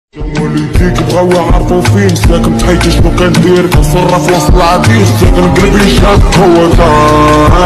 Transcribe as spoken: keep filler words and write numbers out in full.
والديك بغاو يعرفو فين ساكن بحياتي شنو كندير كنصرف وسط العبيد ساكن قلبي شاد قوة.